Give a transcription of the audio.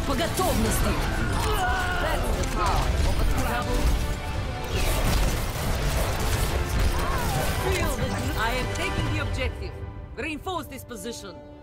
По готовности! That's the power of a travel. Feel the... I am taking the objective. Reinforce this position.